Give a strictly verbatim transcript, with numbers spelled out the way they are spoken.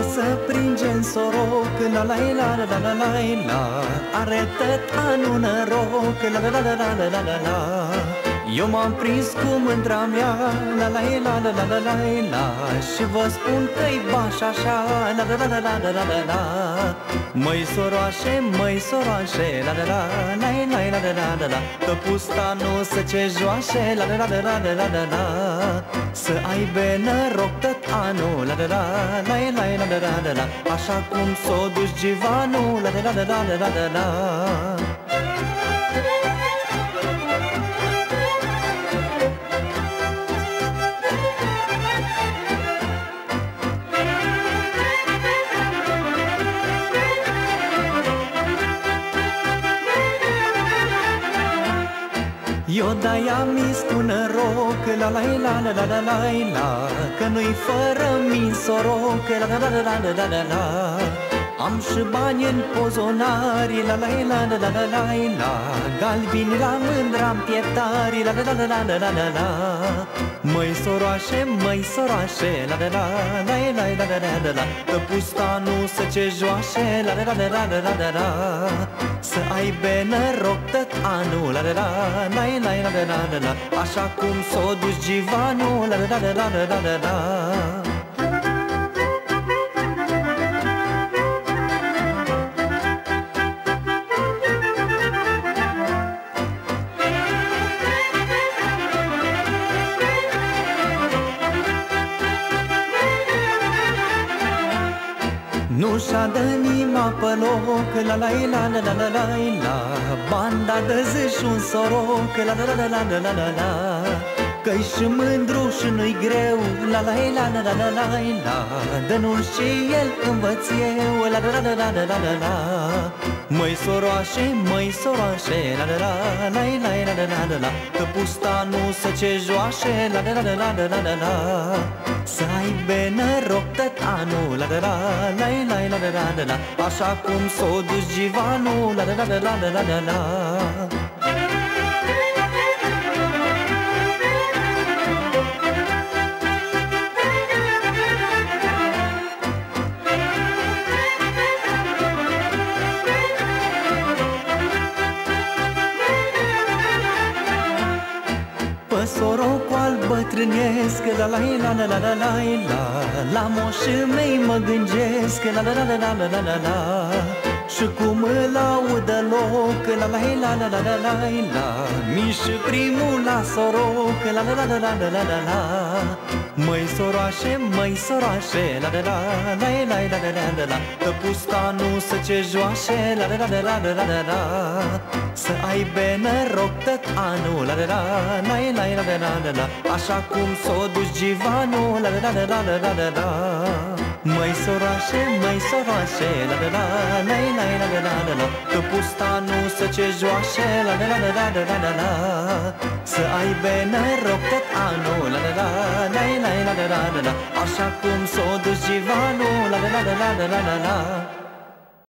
să pringem soroc, la la la la la la la la. Are tot anul noroc, la la la la la la la la. Eu m-am prins cu mândra mea, la la la la la la la la. Și vă spun că-i baș așa, la la la la la la la la. Măi soroașe, măi soroașe, la la la la la la la la la la. Că pustanul să ce joașe, la la la la la la la la. Să aibă noroc tot anul, la la la la la la la la la la. Așa cum s-o duci givanul, la la la la la la la la. Eu de-aia mi spun noroc, la la la la la la la la. Că nu-i fără min soroc, la la la la la la la la. Am și bani în pozonari, la la la la la la la la. Galbini la mândra-n pieptari, la la la la la la la la. Măi soroașe, măi soroașe, la la la la la la la la la la. Că pustanul să ce joașe, la la la la la la la la. Să aibă noroc tot anul, la la la la la la la la la. Așa cum s-o duci givanul, la la la la la la la la. Nu și-a dă nima pe loc, la la la la la la la la. Banda dă zi un soroc, la la la la la la la la. Că-i și mândru și nu-i greu, la la la la la la la la. Dă-nu-l și el învăț eu, la la la la la la la la. Măi soroașe, măi soroașe, la la la la la la la la la la. Că pustanul să ce joașe, la la la la la la la la. Să aibă noroc tot anul, la la la la la la la la la la. Așa cum s-o duci givanul, la la la la la la la la. Sorocul al bătrânesc, la la la la la la la la. La moșii mei mă gândesc, la la la la la la la la. Și cum îl audă loc, la la la la la la la la. Mi și primul la soroc, la la la la la la la la. Măi soroașe, măi soroașe, la la la la la la la la la la. Că pustanul să ce joașe, la la la la la la la la. Să aibă noroc tot anul, la la la la la la la la la. Așa cum s-o duci givanul, la la la la la la la la. Măi soroașe, măi soroașe, la la la la la la la la la la. Că pustanul să ce joașe, la la la la la la la la. Să aibă noroc tot anul, la la la la la la la la la la. Așa cum s-o duci givanul, la la la la la la la la.